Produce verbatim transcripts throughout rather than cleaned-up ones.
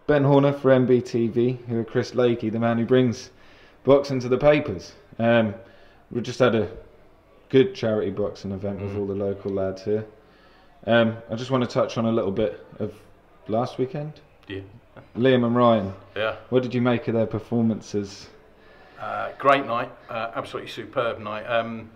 Ben Horner for N B T V, who are Chris Lakey, the man who brings boxing to the papers. Um, we just had a good charity boxing event with Mm. all the local lads here. Um, I just want to touch on a little bit of last weekend. Yeah. Liam and Ryan. Yeah. What did you make of their performances? Uh, great night, uh, absolutely superb night. Um,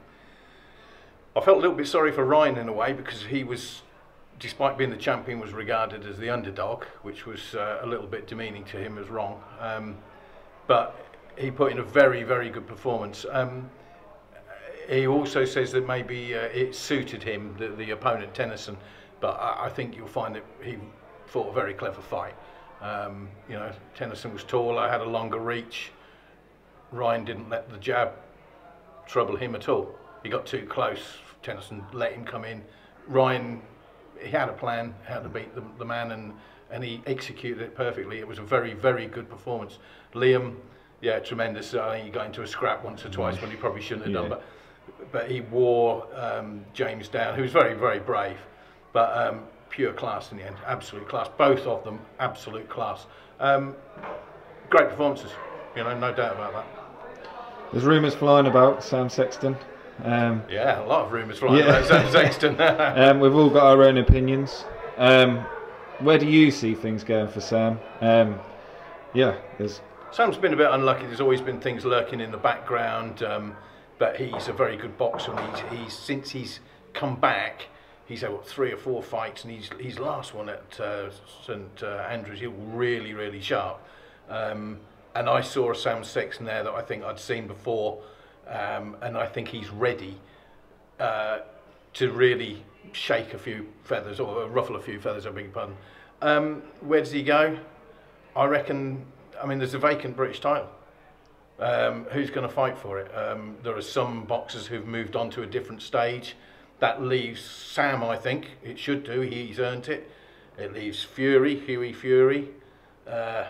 I felt a little bit sorry for Ryan in a way, because he was, despite being the champion, was regarded as the underdog, which was uh, a little bit demeaning to him as wrong. Um, but he put in a very, very good performance. Um, he also says that maybe uh, it suited him, the, the opponent Tennyson, but I, I think you'll find that he fought a very clever fight. Um, you know, Tennyson was taller, had a longer reach. Ryan didn't let the jab trouble him at all. He got too close. Tennyson let him come in. Ryan, he had a plan how to beat the, the man, and, and he executed it perfectly. It was a very, very good performance. Liam, yeah, tremendous. I think he got into a scrap once or twice when he probably shouldn't have Yeah. done, but but he wore um, James down, who was very, very brave, but um, pure class in the end, absolute class. Both of them, absolute class. Um, great performances, you know, no doubt about that. There's rumours flying about Sam Sexton. Um, Yeah, a lot of rumours flying yeah. about Sam Sexton. um, we've all got our own opinions. Um, where do you see things going for Sam? Um, yeah, there's. Sam's been a bit unlucky. There's always been things lurking in the background, um, but he's a very good boxer. And he's, he's since he's come back, he's had what, three or four fights, and he's his last one at uh, St uh, Andrews, he was really, really sharp. Um, and I saw a Sam Sexton there that I think I'd seen before, um, and I think he's ready uh, to really shake a few feathers, or ruffle a few feathers, I beg your pardon. Um, where does he go? I reckon. I mean, there's a vacant British title. Um, who's going to fight for it? Um, there are some boxers who've moved on to a different stage. That leaves Sam, I think. It should do. He's earned it. It leaves Fury, Huey Fury. Uh,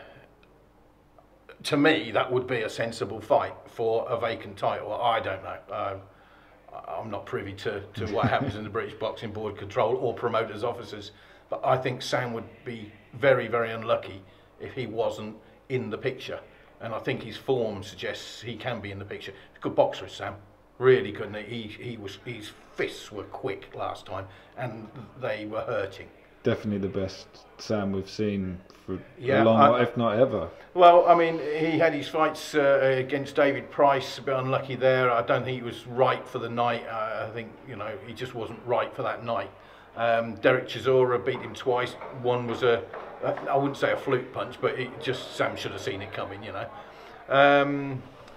to me, that would be a sensible fight for a vacant title. I don't know. Uh, I'm not privy to, to what happens in the British Boxing Board control or promoters' offices. But I think Sam would be very, very unlucky if he wasn't in the picture, and I think his form suggests he can be in the picture. He's a good boxer, Sam, really good. And he he was his fists were quick last time, and they were hurting. Definitely the best Sam we've seen for Yeah, a long I- while, if not ever. Well, I mean, he had his fights uh, against David Price, a bit unlucky there. I don't think he was right for the night. Uh, I think, you know, he just wasn't right for that night. Um, Derek Chisora beat him twice. One was a, I wouldn't say a fluke punch, but it just, Sam should have seen it coming, you know. Um,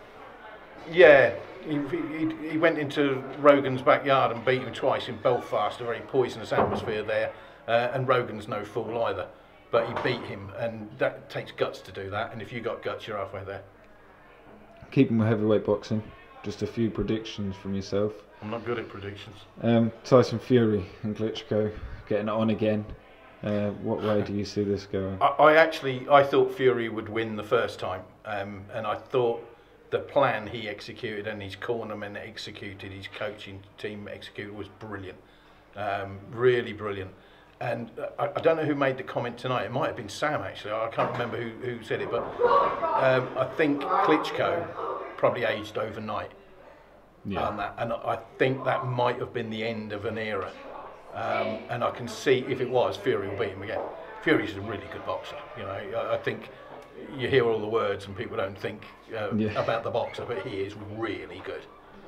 yeah, he, he, he went into Rogan's backyard and beat him twice in Belfast, a very poisonous atmosphere there, uh, and Rogan's no fool either. But he beat him, and that takes guts to do that, and if you got guts, you're halfway there. Keeping with heavyweight boxing, just a few predictions from yourself. I'm not good at predictions. Um, Tyson Fury and Klitschko getting it on again. Uh, what way do you see this going? I, I actually, I thought Fury would win the first time, um, and I thought the plan he executed and his cornermen executed, his coaching team executed, was brilliant, um, really brilliant. And I, I don't know who made the comment tonight. It might have been Sam, actually. I can't remember who, who said it, but um, I think Klitschko probably aged overnight. Yeah. On that, and I think that might have been the end of an era. Um, and I can see, if it was, Fury will beat him again. Fury's a really good boxer. You know, I, I think you hear all the words and people don't think uh, Yeah. about the boxer, but he is really good.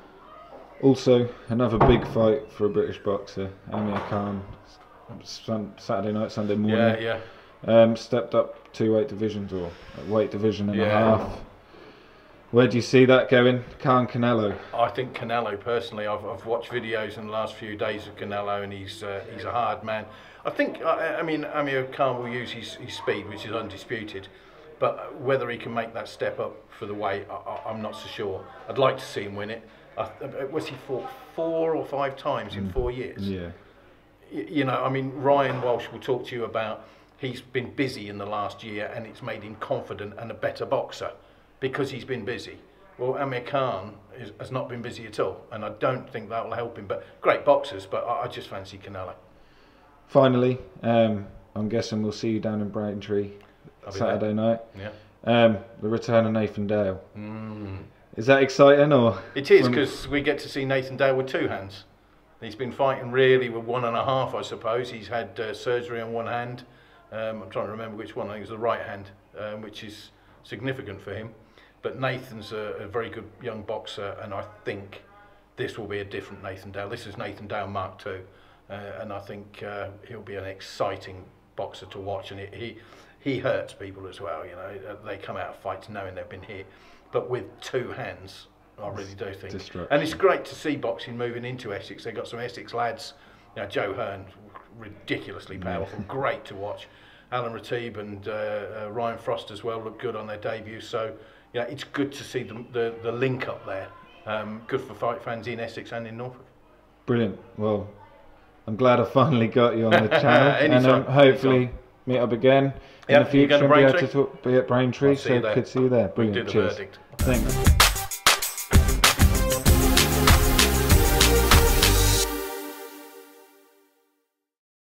Also, another big fight for a British boxer, Amir Khan, sun, Saturday night, Sunday morning. Yeah, yeah. Um, stepped up two weight divisions, or a weight division and Yeah. a half. Where do you see that going? Khan Canelo? I think Canelo, personally, I've, I've watched videos in the last few days of Canelo, and he's uh, he's a hard man. I think, I, I mean, Amir Khan will use his, his speed, which is undisputed, but whether he can make that step up for the weight, I, I, I'm not so sure. I'd like to see him win it. I, was he fought four or five times in four years? Yeah. Y- You know, I mean, Ryan Walsh will talk to you about he's been busy in the last year, and it's made him confident and a better boxer because he's been busy. Well, Amir Khan is, has not been busy at all, and I don't think that will help him. But great boxers, but I, I just fancy Canelo. Finally, um, I'm guessing we'll see you down in Braintree Saturday night. Yeah. Um, the return of Nathan Dale. Mm. Is that exciting or? It is, because we get to see Nathan Dale with two hands. He's been fighting really with one and a half, I suppose. He's had uh, surgery on one hand. Um, I'm trying to remember which one. I think it was the right hand, um, which is significant for him. But Nathan's a, a very good young boxer, and I think this will be a different Nathan Dale. This is Nathan Dale Mark two, uh, and I think uh, he'll be an exciting boxer to watch. And it, he he hurts people as well. You know, they come out of fights knowing they've been hit, but with two hands, I really do think. And it's great to see boxing moving into Essex. They've got some Essex lads. You know, Joe Hearn, ridiculously powerful, great to watch. Alan Ratib and uh, uh, Ryan Frost as well look good on their debut. So, yeah, it's good to see the, the, the link up there. Um, good for fight fans in Essex and in Norfolk. Brilliant. Well, I'm glad I finally got you on the channel. And um, hopefully anytime. Meet up again in yep, the future and be able Braintree? to talk, be at Braintree. So could see you there. Brilliant. We'll do the Cheers. verdict. Thanks.